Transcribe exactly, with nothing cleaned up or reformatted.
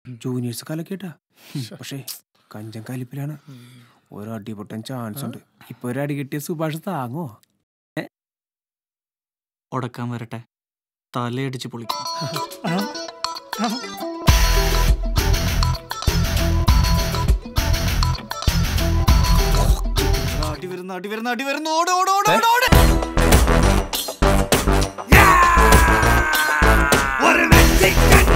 Juniors കലക്കേട്ടാ. പക്ഷേ കഞ്ചൻ കലിപ്പിലാണ്. ഒരു അടി പൊട്ടാൻ ചാൻസ് ഉണ്ട്. ഇപ്പൊ ഒരു അടി കിട്ടിയ സുഭാഷ് താങ്ങോ? ഉടക്കാൻ വരട്ടെ, തലയടിച്ച് പൊളിക്കും. അടി വരുന്ന അടി വരുന്ന അടി വരുന്ന ഓട് ഓട് ഓട് ഓട്. ഒരു മെക്സിക്കൻ